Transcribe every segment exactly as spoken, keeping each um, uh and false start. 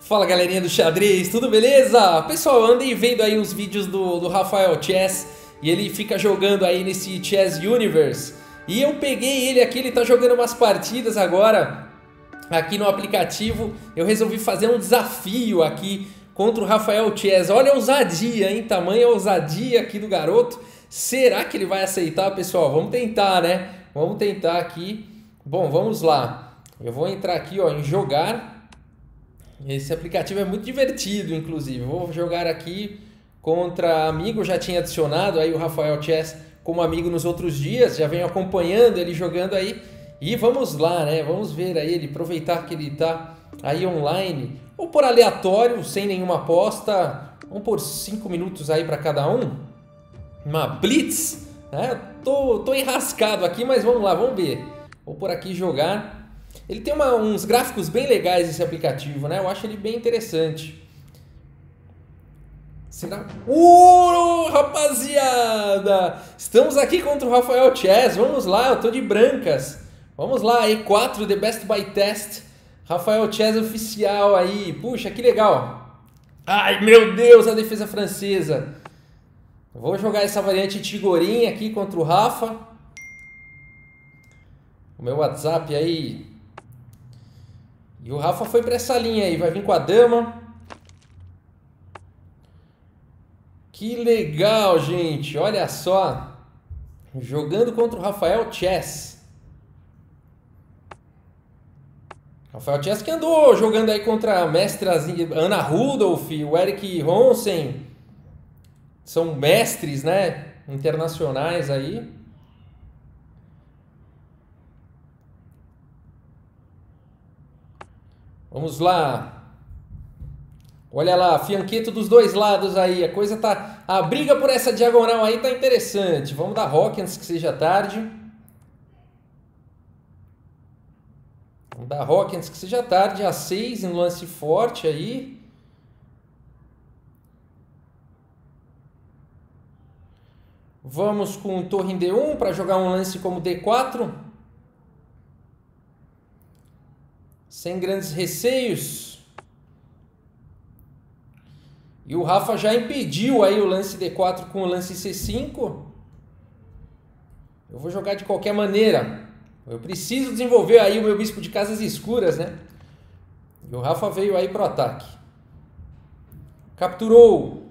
Fala galerinha do xadrez, tudo beleza? Pessoal, eu andei vendo aí uns vídeos do, do Rafael Chess e ele fica jogando aí nesse Chess Universe. E eu peguei ele aqui, ele tá jogando umas partidas agora aqui no aplicativo. Eu resolvi fazer um desafio aqui contra o Rafael Chess. Olha a ousadia, hein? Tamanha ousadia aqui do garoto. Será que ele vai aceitar, pessoal? Vamos tentar, né? Vamos tentar aqui. Bom, vamos lá. Eu vou entrar aqui, ó, em jogar. Esse aplicativo é muito divertido, inclusive. Vou jogar aqui contra amigo. Já tinha adicionado aí o Rafael Chess como amigo nos outros dias. Já venho acompanhando ele jogando aí. E vamos lá, né? Vamos ver aí ele, aproveitar que ele tá aí online. Ou por aleatório, sem nenhuma aposta. Vamos por cinco minutos aí para cada um. Uma blitz, né? Tô, tô enrascado aqui, mas vamos lá, vamos ver. Vou por aqui jogar. Ele tem uma, uns gráficos bem legais esse aplicativo, né? Eu acho ele bem interessante. Será? Uh, rapaziada! Estamos aqui contra o Rafael Chess. Vamos lá, eu tô de brancas. Vamos lá, E quatro, The Best by Test. Rafael Chess oficial aí. Puxa, que legal. Ai, meu Deus, a defesa francesa. Vou jogar essa variante Tigorin aqui contra o Rafa. O meu WhatsApp aí. E o Rafa foi para essa linha aí, vai vir com a dama. Que legal, gente, olha só. Jogando contra o Rafael Chess. Rafael Chess que andou jogando aí contra a mestras Ana Rudolph, o Eric Ronsen. São mestres, né, internacionais aí. Vamos lá. Olha lá, fianqueto dos dois lados aí. A coisa tá... A briga por essa diagonal aí tá interessante. Vamos dar rock antes que seja tarde. Vamos dar rock antes que seja tarde. A seis em lance forte aí. Vamos com torre em D um para jogar um lance como D quatro. Sem grandes receios. E o Rafa já impediu aí o lance D quatro com o lance C cinco. Eu vou jogar de qualquer maneira. Eu preciso desenvolver aí o meu bispo de casas escuras, né? E o Rafa veio aí pro ataque. Capturou.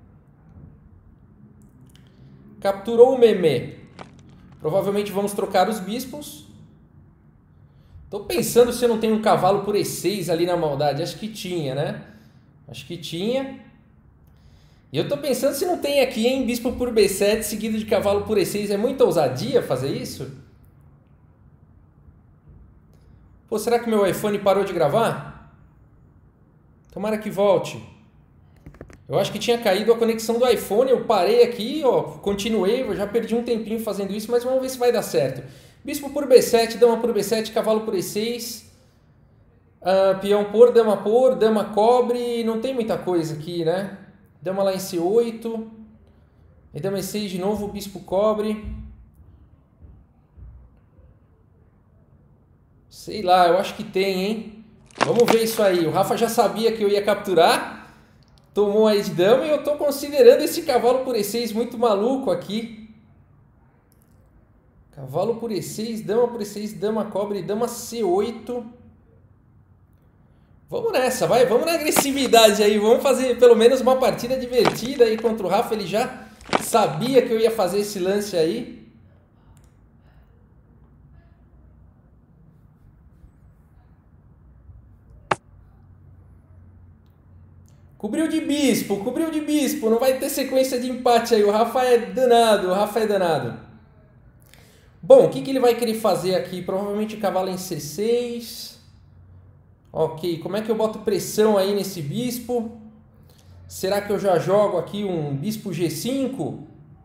Capturou o Memê. Provavelmente vamos trocar os bispos. Tô pensando se eu não tenho um cavalo por E seis ali na maldade. Acho que tinha, né? Acho que tinha. E eu tô pensando se não tem aqui, hein? Bispo por B sete seguido de cavalo por E seis. É muita ousadia fazer isso? Pô, será que meu iPhone parou de gravar? Tomara que volte. Eu acho que tinha caído a conexão do iPhone. Eu parei aqui, ó. Continuei. Eu já perdi um tempinho fazendo isso, mas vamos ver se vai dar certo. Bispo por B sete, dama por B sete, cavalo por E seis, uh, peão por, dama por, dama cobre, não tem muita coisa aqui, né? Dama lá em C oito, e dama E seis de novo, bispo cobre. Sei lá, eu acho que tem, hein? Vamos ver isso aí. O Rafa já sabia que eu ia capturar, tomou aí de dama e eu tô considerando esse cavalo por E seis muito maluco aqui. Cavalo por E seis, dama por E seis, dama cobre, dama C oito. Vamos nessa, vai, vamos na agressividade aí. Vamos fazer pelo menos uma partida divertida aí contra o Rafa. Ele já sabia que eu ia fazer esse lance aí. Cobriu de bispo, cobriu de bispo. Não vai ter sequência de empate aí. O Rafa é danado, o Rafa é danado. Bom, o que, que ele vai querer fazer aqui? Provavelmente cavalo em C seis. Ok, como é que eu boto pressão aí nesse bispo? Será que eu já jogo aqui um bispo G cinco?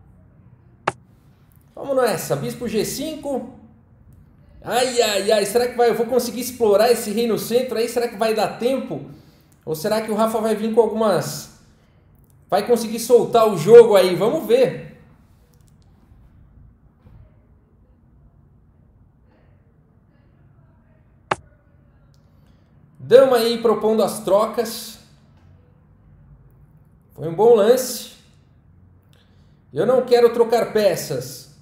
Vamos nessa, bispo G cinco. Ai, ai, ai, será que vai, eu vou conseguir explorar esse rei no centro aí? Será que vai dar tempo? Ou será que o Rafa vai vir com algumas... Vai conseguir soltar o jogo aí? Vamos ver. Dama aí propondo as trocas. Foi um bom lance. Eu não quero trocar peças.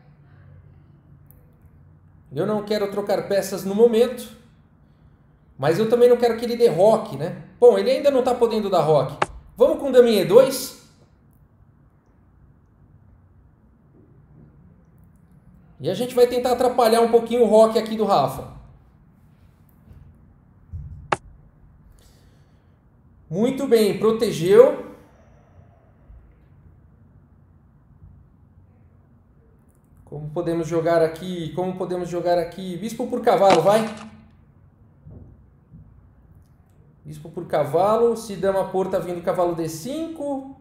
Eu não quero trocar peças no momento. Mas eu também não quero que ele dê roque, né? Bom, ele ainda não está podendo dar roque. Vamos com dama em E dois. E a gente vai tentar atrapalhar um pouquinho o roque aqui do Rafa. Muito bem, protegeu. Como podemos jogar aqui? Como podemos jogar aqui? Bispo por cavalo, vai. Bispo por cavalo. Se dama por, tá vindo cavalo D cinco.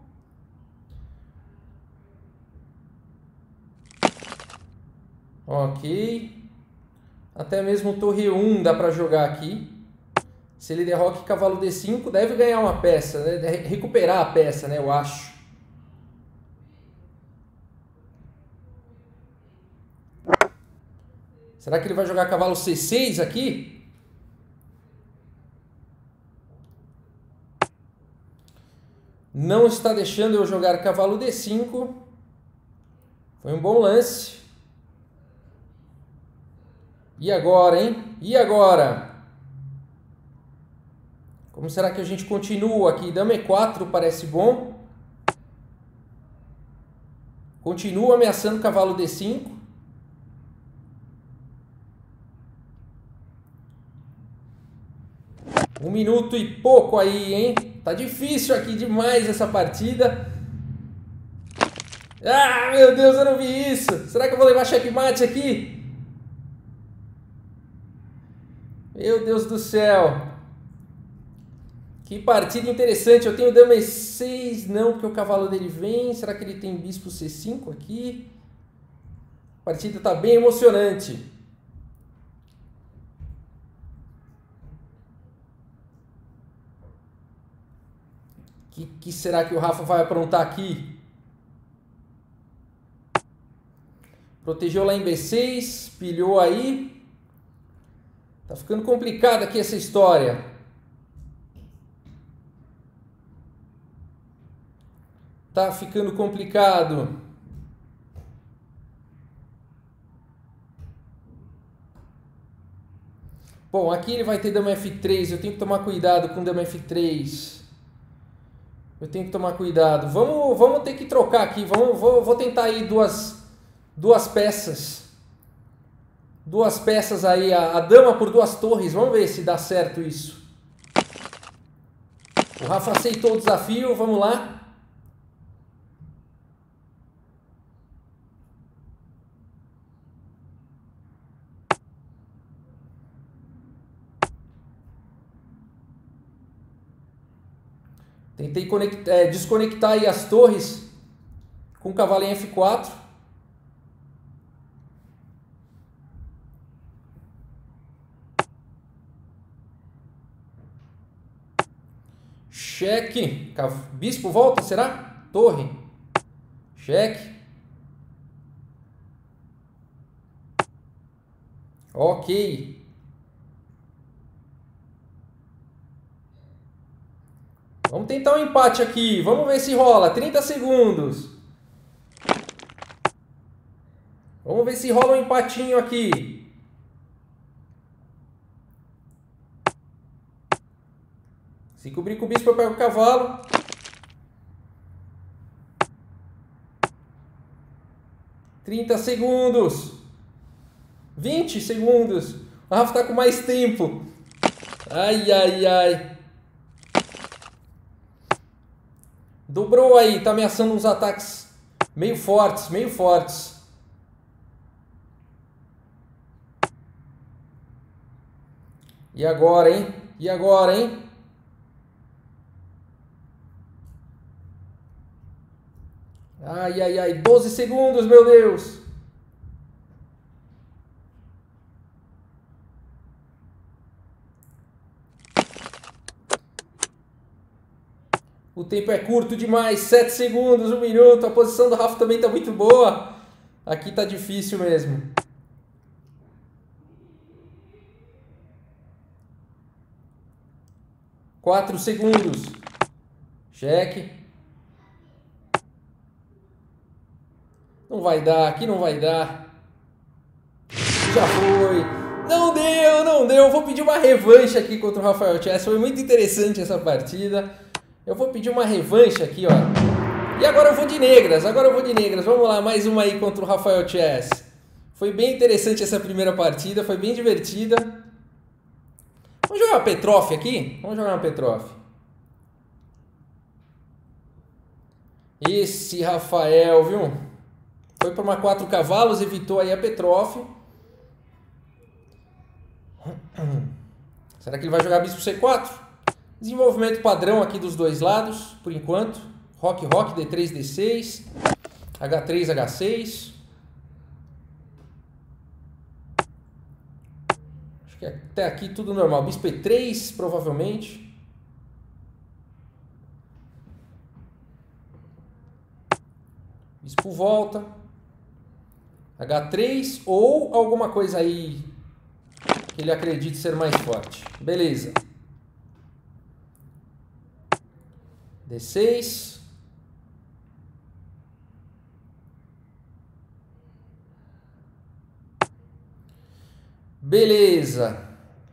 Ok. Até mesmo torre um dá para jogar aqui. Se ele der roque cavalo D cinco, deve ganhar uma peça, né? Deve recuperar a peça, né? Eu acho. Será que ele vai jogar cavalo C seis aqui? Não está deixando eu jogar cavalo D cinco. Foi um bom lance. E agora, hein? E agora? Como será que a gente continua aqui? Dama E quatro parece bom. Continua ameaçando cavalo D cinco. Um minuto e pouco aí, hein? Tá difícil aqui demais essa partida. Ah, meu Deus, eu não vi isso. Será que eu vou levar checkmate aqui? Meu Deus do céu. Que partida interessante. Eu tenho dama E seis. Não, porque o cavalo dele vem. Será que ele tem bispo C cinco aqui? A partida tá bem emocionante. O que, que será que o Rafa vai aprontar aqui? Protegeu lá em B seis. Pilhou aí. Tá ficando complicado aqui essa história. Tá ficando complicado. Bom, aqui ele vai ter dama F três. Eu tenho que tomar cuidado com dama F três. Eu tenho que tomar cuidado. Vamos, vamos ter que trocar aqui. Vamos, vou, vou tentar aí duas, duas peças. Duas peças aí, a, a dama por duas torres. Vamos ver se dá certo isso. O Rafa aceitou o desafio, vamos lá. Tentei conectar, é, desconectar aí as torres com o cavalo em F quatro. Cheque. Bispo volta, será? Torre. Cheque. Ok. Vamos tentar um empate aqui. Vamos ver se rola. trinta segundos. Vamos ver se rola um empatinho aqui. Se cobrir com o bispo, eu pego o cavalo. trinta segundos. vinte segundos. O Rafa tá com mais tempo. Ai, ai, ai. Dobrou aí. Tá ameaçando uns ataques meio fortes, meio fortes. E agora, hein? E agora, hein? Ai, ai, ai, doze segundos, meu Deus. O tempo é curto demais, sete segundos, um minuto. A posição do Rafa também está muito boa. Aqui está difícil mesmo. quatro segundos. Cheque. Não vai dar, aqui não vai dar. Já foi. Não deu, não deu. Vou pedir uma revanche aqui contra o Rafael Chess. Foi muito interessante essa partida. Eu vou pedir uma revanche aqui, ó. E agora eu vou de negras. Agora eu vou de negras. Vamos lá, mais uma aí contra o Rafael Chess. Foi bem interessante essa primeira partida. Foi bem divertida. Vamos jogar uma Petroff aqui? Vamos jogar uma Petroff. Esse Rafael, viu? Foi para uma quatro cavalos, evitou aí a Petroff. Será que ele vai jogar bispo C quatro? Desenvolvimento padrão aqui dos dois lados, por enquanto. Roque, roque, D três, D seis. H três, H seis. Acho que até aqui tudo normal. Bispo E três, provavelmente. Bispo volta. H três ou alguma coisa aí que ele acredite ser mais forte. Beleza. D seis. Beleza.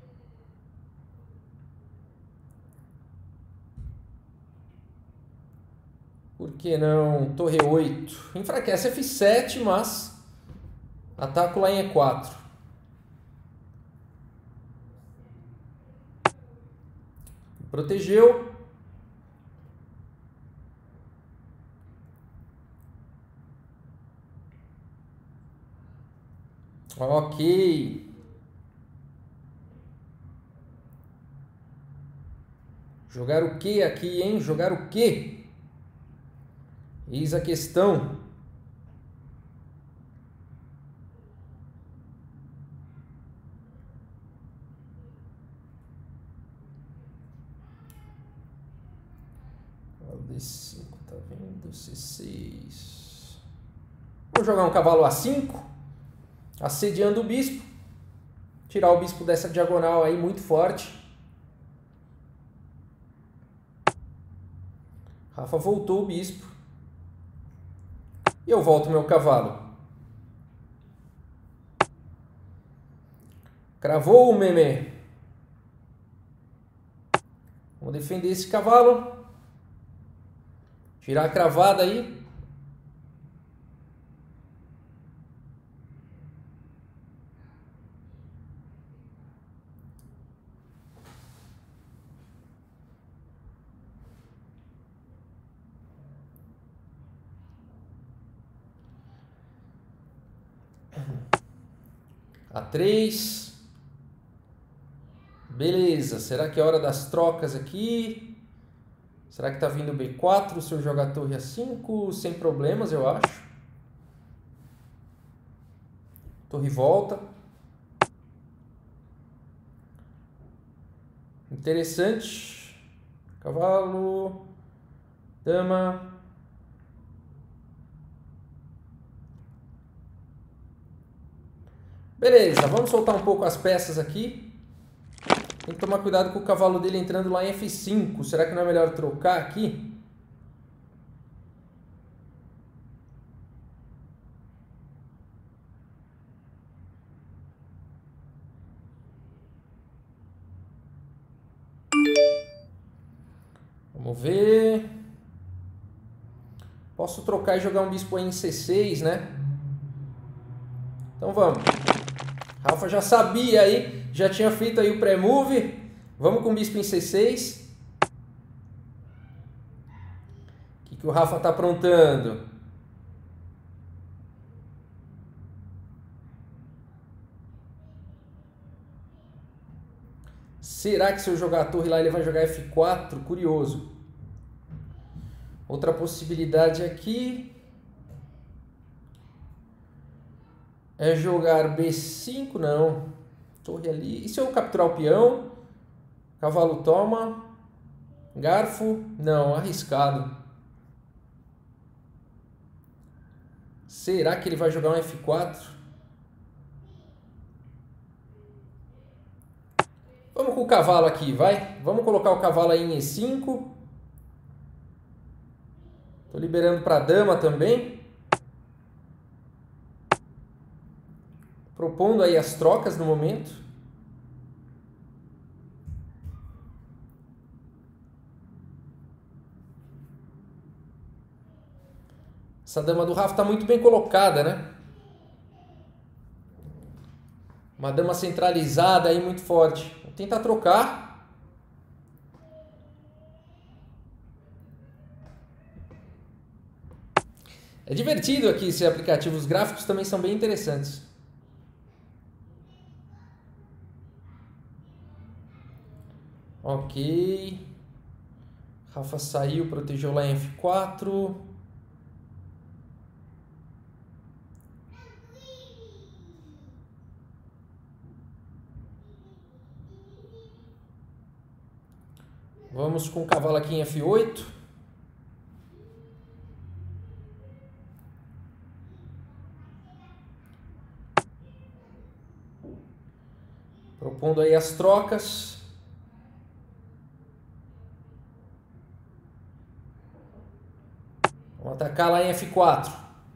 Por que não? Torre oito. Enfraquece F sete, mas ataco lá em E quatro. Protegeu. Ok. Jogar o que aqui, hein? Jogar o que? Eis a questão. D cinco, tá vendo? C seis. Vou jogar um cavalo A cinco. Assediando o bispo. Tirar o bispo dessa diagonal aí muito forte. Rafa voltou o bispo. E eu volto meu cavalo. Cravou o meme. Vou defender esse cavalo. Tirar a cravada aí. A três. Beleza. Será que é hora das trocas aqui? Será que tá vindo B quatro se eu jogar torre A cinco? Sem problemas, eu acho. Torre volta. Interessante. Cavalo. Dama. Beleza, vamos soltar um pouco as peças aqui. Tem que tomar cuidado com o cavalo dele entrando lá em F cinco. Será que não é melhor trocar aqui? Vamos ver. Posso trocar e jogar um bispo aí em C seis, né? Então vamos. Rafa já sabia aí, já tinha feito aí o pré-move. Vamos com o bispo em C seis. O que, que o Rafa tá aprontando? Será que se eu jogar a torre lá ele vai jogar F quatro? Curioso. Outra possibilidade aqui é jogar B cinco, não. Torre ali. E se eu capturar o peão? Cavalo toma. Garfo? Não, arriscado. Será que ele vai jogar um F quatro? Vamos com o cavalo aqui, vai. Vamos colocar o cavalo aí em E cinco. Tô liberando para dama também. Propondo aí as trocas no momento. Essa dama do Rafa tá muito bem colocada, né? Uma dama centralizada aí muito forte. Vou tentar trocar. É divertido aqui esse aplicativo. Os gráficos também são bem interessantes. Ok. Rafa saiu, protegeu lá em F quatro. Vamos com o cavalo aqui em F oito. Propondo aí as trocas. Vamos atacar lá em F quatro.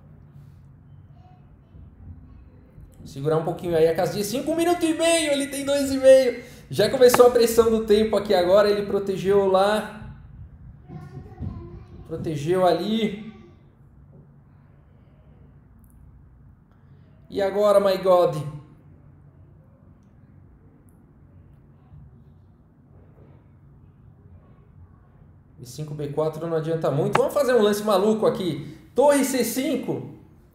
Segurar um pouquinho aí a casinha. cinco minutos e meio, ele tem dois e meio. Já começou a pressão do tempo aqui agora, ele protegeu lá. Protegeu ali. E agora, my God? B cinco, B quatro não adianta muito. Vamos fazer um lance maluco aqui. Torre C cinco.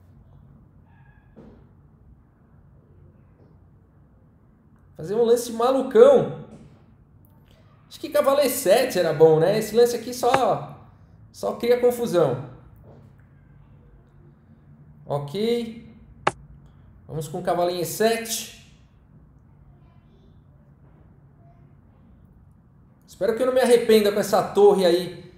Fazer um lance malucão. Acho que cavalo E sete era bom, né? Esse lance aqui só, só cria confusão. Ok. Vamos com o cavalo em E sete. Espero que eu não me arrependa com essa torre aí.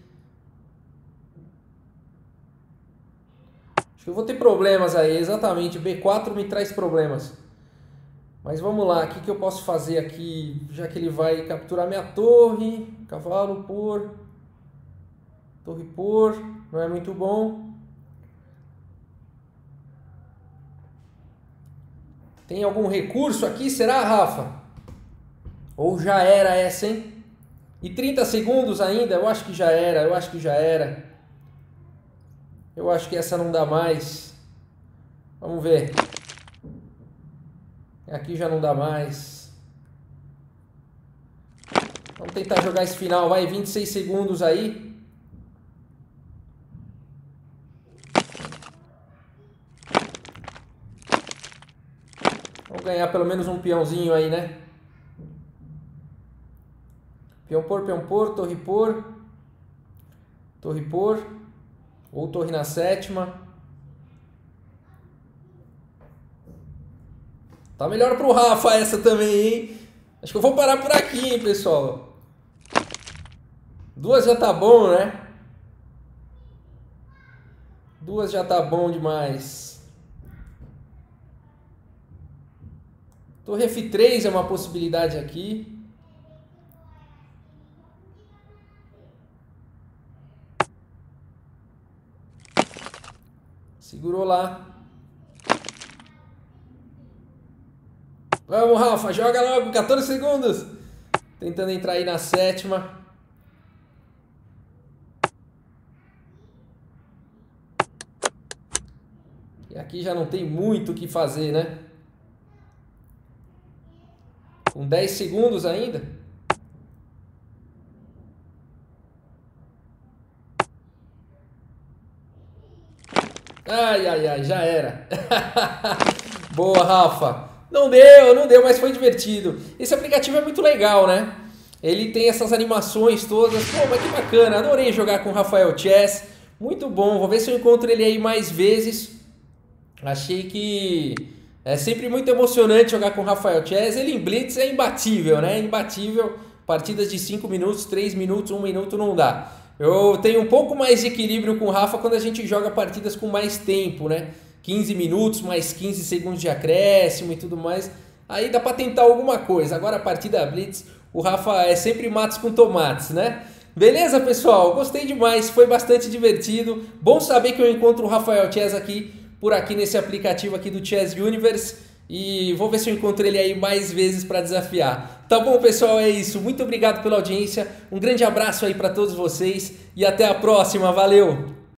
Acho que eu vou ter problemas aí, exatamente. B quatro me traz problemas. Mas vamos lá, o que, que eu posso fazer aqui, já que ele vai capturar minha torre, cavalo por, torre por, não é muito bom. Tem algum recurso aqui, será, Rafa? Ou já era essa, hein? E trinta segundos ainda, eu acho que já era, eu acho que já era. Eu acho que essa não dá mais. Vamos ver. Aqui já não dá mais. Vamos tentar jogar esse final. Vai, vinte e seis segundos aí. Vamos ganhar pelo menos um peãozinho aí, né? Peão por, peão por, torre por. Torre por. Ou torre na sétima. Tá melhor pro Rafa essa também, hein? Acho que eu vou parar por aqui, hein, pessoal. Duas já tá bom, né? Duas já tá bom demais. Torre F três é uma possibilidade aqui. Segurou lá. Vamos, Rafa, joga logo, quatorze segundos. Tentando entrar aí na sétima. E aqui já não tem muito o que fazer, né? Com dez segundos ainda. Ai, ai, ai, já era. Boa, Rafa. Não deu, não deu, mas foi divertido. Esse aplicativo é muito legal, né? Ele tem essas animações todas. Pô, mas que bacana, adorei jogar com o Rafael Chess. Muito bom, vou ver se eu encontro ele aí mais vezes. Achei que é sempre muito emocionante jogar com o Rafael Chess. Ele em Blitz é imbatível, né? Imbatível. Partidas de cinco minutos, três minutos, um minuto não dá. Eu tenho um pouco mais de equilíbrio com o Rafa quando a gente joga partidas com mais tempo, né? quinze minutos, mais quinze segundos de acréscimo e tudo mais. Aí dá pra tentar alguma coisa. Agora a partida Blitz, o Rafa é sempre matos com tomates, né? Beleza, pessoal? Gostei demais, foi bastante divertido. Bom saber que eu encontro o Rafael Chess aqui, por aqui nesse aplicativo aqui do Chess Universe. E vou ver se eu encontro ele aí mais vezes para desafiar. Tá bom, pessoal? É isso. Muito obrigado pela audiência. Um grande abraço aí para todos vocês e até a próxima. Valeu!